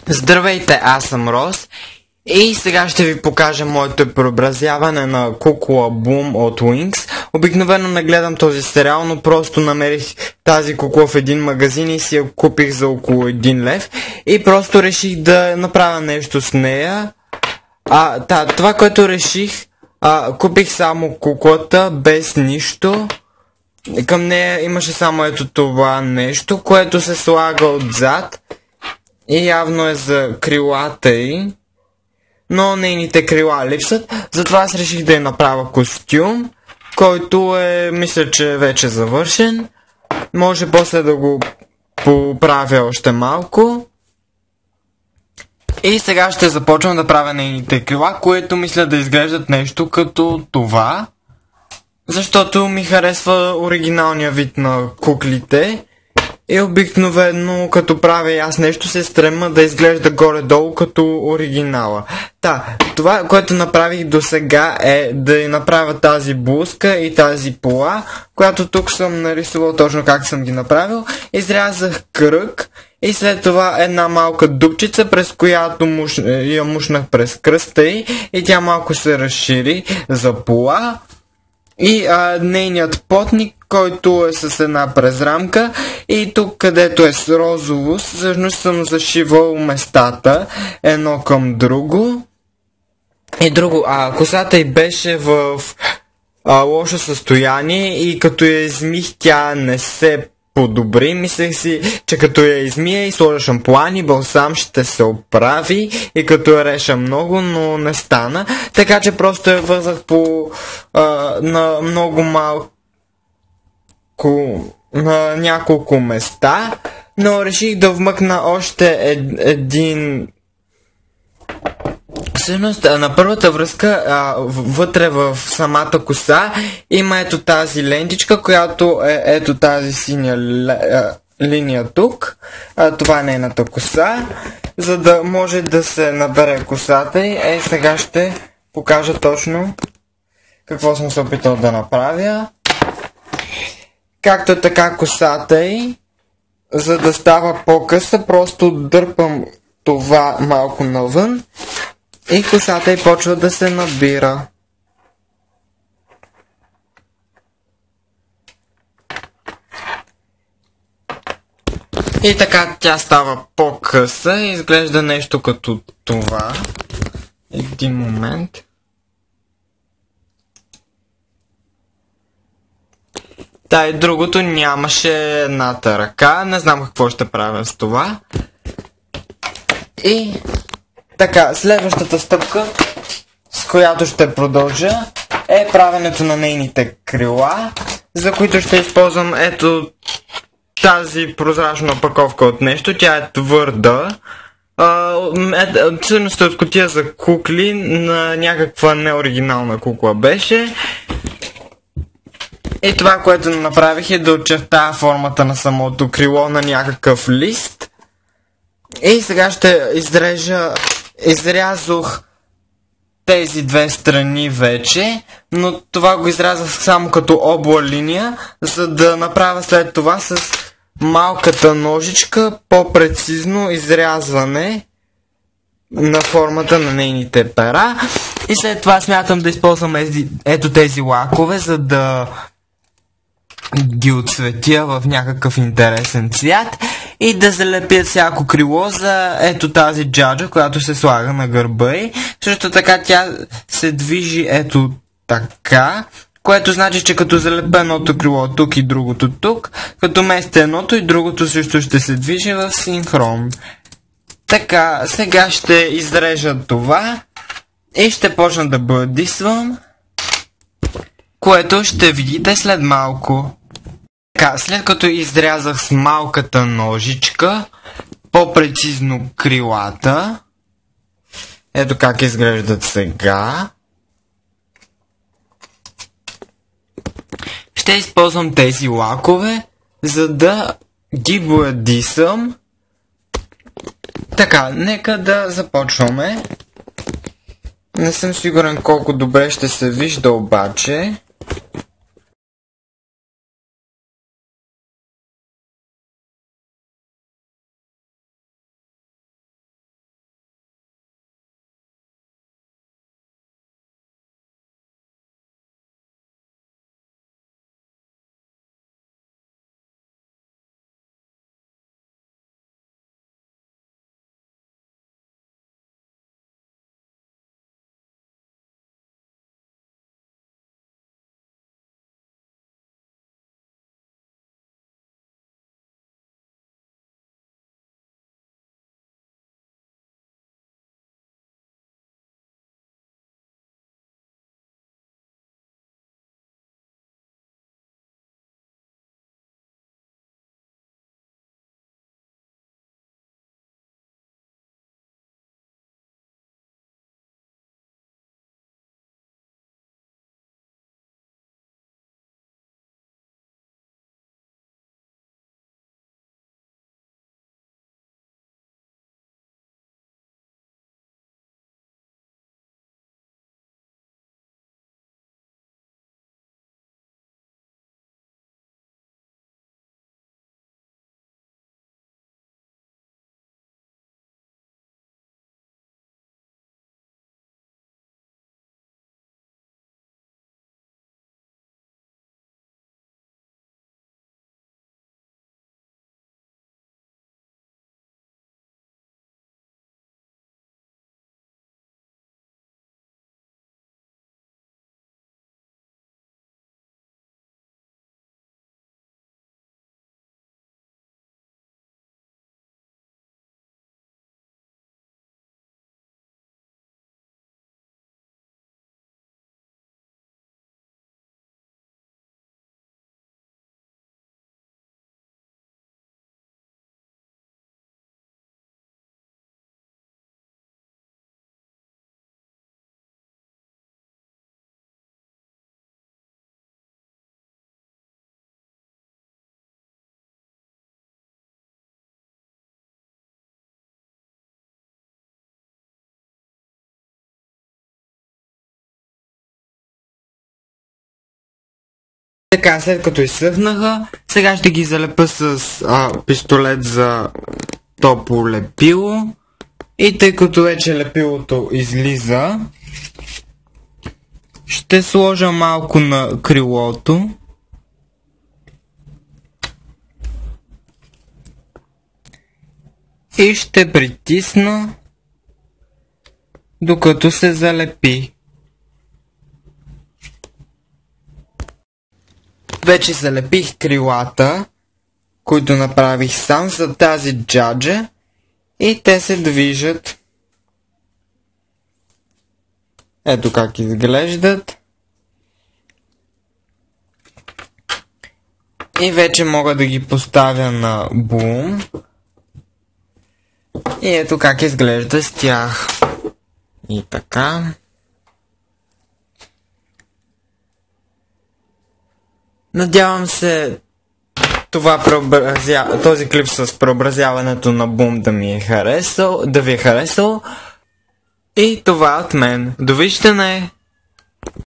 Здравейте, аз съм Рос и сега ще ви покажа моето преобразяване на кукла Бум от Wings. Обикновено не гледам този сериал, но просто намерих тази кукла в един магазин и си я купих за около 1 лев и просто реших да направя нещо с нея. Това, което реших, купих само куклата без нищо. Към нея имаше само ето това нещо, което се слага отзад. И явно е за крилата й, но нейните крила липсват. Затова аз реших да я направя костюм, който мисля, че е вече завършен. Може после да го поправя още малко. И сега ще започвам да правя нейните крила, които мисля да изглеждат нещо като това. Защото ми харесва оригиналния вид на куклите. И обикновено, като правя аз нещо, се стрема да изглежда горе-долу като оригинала. Това, което направих до сега е да я направя тази блузка и тази пола, която тук съм нарисувал точно как съм ги направил. Изрязах кръг и след това една малка дупчица, през която я мушнах през кръста й и тя малко се разшири за пола. И нейният потник, който е с една презрамка, и тук където е с розово, всъщност съм зашивал местата едно към друго. И друго, косата й беше в лошо състояние и като я измих, тя не се подобри. Мислех си, че като я измия и сложа шампуан и балсам ще се оправи и като я реша много, но не стана. Така че просто я вързах на много малко, на няколко места, но реших да вмъкна още един. Всъщност на първата връзка вътре в самата коса има ето тази лентичка, която е ето тази синя линия тук. Това е нейната коса, за да може да се набере косата и сега ще покажа точно какво съм се опитал да направя. Както е така косата й, за да става по-къса, просто дърпам това малко навън и косата й почва да се набира. И така тя става по-къса и изглежда нещо като това. Един момент. И другото нямаше едната ръка. Не знам какво ще правя с това. И така, следващата стъпка, с която ще продължа, е правенето на нейните крила, за които ще използвам ето тази прозрачна опаковка от нещо. Тя е твърда. Всъщност от кутия за кукли, на някаква неоригинална кукла беше. И това, което направих, е да очертая формата на самото крило на някакъв лист. И сега ще изрязох тези две страни вече, но това го изрязах само като обла линия, за да направя след това с малката ножичка по-прецизно изрязване на формата на нейните пера. И след това смятам да използвам ето тези лакове, за да ги отцветя в някакъв интересен цвят и да залепя всяко крило за ето тази джаджа, която се слага на гърба й. Също така тя се движи ето така, което значи, че като залепя едното крило тук и другото тук, като местя едното и другото също ще се движи в синхрон. Така, сега ще изрежа това и ще почна да бъдисвам, което ще видите след малко. Така, след като изрязах с малката ножичка по-прецизно крилата, ето как изглеждат сега, ще използвам тези лакове, за да ги бъдисам. Така, нека да започваме. Не съм сигурен колко добре ще се вижда обаче. Така, след като изсъхнаха, сега ще ги залепя с пистолет за топло лепило. И тъй като вече лепилото излиза, ще сложа малко на крилото. И ще притисна, докато се залепи. Вече залепих крилата, които направих сам за тази джаджа, и те се движат. Ето как изглеждат. И вече мога да ги поставя на бум. И ето как изглежда с тях. И така. Надявам се този клип с преобразяването на бум да ви е харесал. И това от мен. Довиждане!